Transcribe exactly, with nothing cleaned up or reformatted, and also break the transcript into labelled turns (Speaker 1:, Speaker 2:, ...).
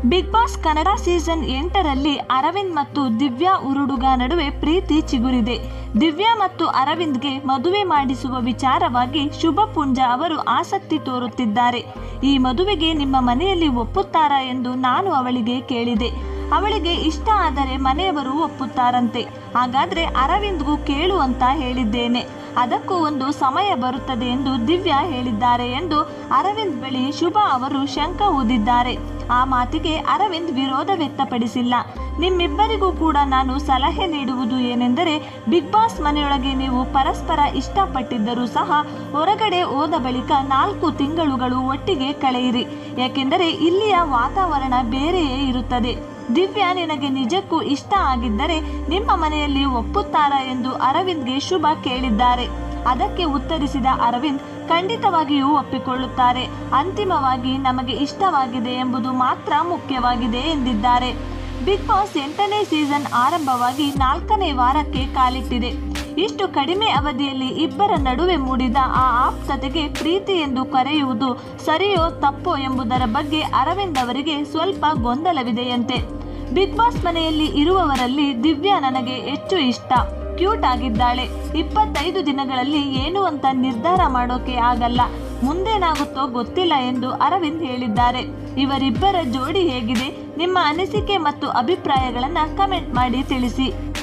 Speaker 1: Big boss Kannada season ಎಂಟರಲ್ಲಿ ಅರವಿಂದ್ ಮತ್ತು ದಿವ್ಯಾ ಉರುಡುಗ ನಡುವೆ ಪ್ರೀತಿ ಚಿಗುರಿದೆ. ದಿವ್ಯಾ ಮತ್ತು ಅರವಿಂದ್ಗೆ ಮದುವೆ ಮಾಡಿಸುವ ವಿಚಾರವಾಗಿ ಶುಭ ಪುಂಜ ಅವರು ಆಸಕ್ತಿ ತೋರುತ್ತಿದ್ದಾರೆ. ಈ ಮದುವೆಗೆ ನಿಮ್ಮ ಮನೆಯಲ್ಲಿ ಒಪ್ಪುತ್ತಾರಾ ಎಂದು ನಾನು ಅವಳಿಗೆ ಕೇಳಿದೆ. ಅವಳಿಗೆ ಇಷ್ಟ ಆದರೆ ಮನೆಯವರು ಒಪ್ಪುತ್ತಾರಂತೆ. ಹಾಗಾದ್ರೆ ಅರವಿಂದ್ಗೂ ಕೇಳು ಅಂತ ಹೇಳಿದ್ದೇನೆ. ಅದಕ್ಕೂ ಒಂದು ಸಮಯ ಬರುತ್ತದೆ ಎಂದು ದಿವ್ಯಾ ಹೇಳಿದ್ದಾರೆ ಎಂದು ಅರವಿಂದ್ ಬಳಿ ಶುಭ ಅವರು ಶಂಕ ಊದಿದ್ದಾರೆ. ಆ ಮಾತಿಗೆ ಅರವಿಂದ್ ವಿರೋಧ ವ್ಯಕ್ತಪಡಿಸಿಲ್ಲ. ನಿಮ್ಮಿಬ್ಬರಿಗೂ ಕೂಡ ನಾನು ಸಲಹೆ ನೀಡುವುದು ಏನೆಂದರೆ, ಬಿಗ್ ಬಾಸ್ ಮನೆಯೊಳಗೆ ನೀವು ಪರಸ್ಪರ ಇಷ್ಟಪಟ್ಟಿದ್ದರೂ ಸಹ ಹೊರಗಡೆ ಹೋದ ಬಳಿಕ ನಾಲ್ಕು ತಿಂಗಳುಗಳು ಒಟ್ಟಿಗೆ ಕಳೆಯಿರಿ. ಯಾಕೆಂದರೆ ಇಲ್ಲಿಯ ವಾತಾವರಣ ಬೇರೆಯೇ ಇರುತ್ತದೆ. ದಿವ್ಯಾ ನಿನಗೆ ನಿಜಕ್ಕೂ ಇಷ್ಟ ಆಗಿದ್ದರೆ ನಿಮ್ಮ ಮನೆಯಲ್ಲಿ ಒಪ್ಪುತ್ತಾರಾ ಎಂದು ಅರವಿಂದ್ಗೆ ಶುಭ ಕೇಳಿದ್ದಾರೆ. ಅದಕ್ಕೆ ಉತ್ತರಿಸಿದ ಅರವಿಂದ್ ಖಂಡಿತವಾಗಿಯೂ ಒಪ್ಪಿಕೊಳ್ಳುತ್ತಾರೆ. ಅಂತಿಮವಾಗಿ ನಮಗೆ ಇಷ್ಟವಾಗಿದೆ ಎಂಬುದು ಮಾತ್ರ ಮುಖ್ಯವಾಗಿದೆ ಎಂದಿದ್ದಾರೆ. ಬಿಗ್ ಬಾಸ್ ಎಂಟನೇ ಸೀಸನ್ ಆರಂಭವಾಗಿ ನಾಲ್ಕನೇ ವಾರಕ್ಕೆ ಕಾಲಿಟ್ಟಿದೆ. ಇಷ್ಟು ಕಡಿಮೆ ಅವಧಿಯಲ್ಲಿ ಇಬ್ಬರ ನಡುವೆ ಮೂಡಿದ ಆ ಆಪ್ತತೆಗೆ ಪ್ರೀತಿ ಎಂದು ಕರೆಯುವುದು ಸರಿಯೋ ತಪ್ಪೋ ಎಂಬುದರ ಬಗ್ಗೆ ಅರವಿಂದ್ ಅವರಿಗೆ ಸ್ವಲ್ಪ ಗೊಂದಲವಿದೆಯಂತೆ. ಬಿಗ್ ಬಾಸ್ ಮನೆಯಲ್ಲಿ ಇರುವವರಲ್ಲಿ ದಿವ್ಯಾ ನನಗೆ ಹೆಚ್ಚು ಇಷ್ಟ. ಕ್ಯೂಟ್ ಆಗಿದ್ದಾಳೆ. ಇಪ್ಪತ್ತೈದು ದಿನಗಳಲ್ಲಿ ಏನು ಅಂತ ನಿರ್ಧಾರ ಮಾಡೋಕೆ ಆಗಲ್ಲ. ಮುಂದೇನಾಗುತ್ತೋ ಗೊತ್ತಿಲ್ಲ ಎಂದು ಅರವಿಂದ್ ಹೇಳಿದ್ದಾರೆ. ಇವರಿಬ್ಬರ ಜೋಡಿ ಹೇಗಿದೆ? ನಿಮ್ಮ ಅನಿಸಿಕೆ ಮತ್ತು ಅಭಿಪ್ರಾಯಗಳನ್ನು ಕಮೆಂಟ್ ಮಾಡಿ ತಿಳಿಸಿ.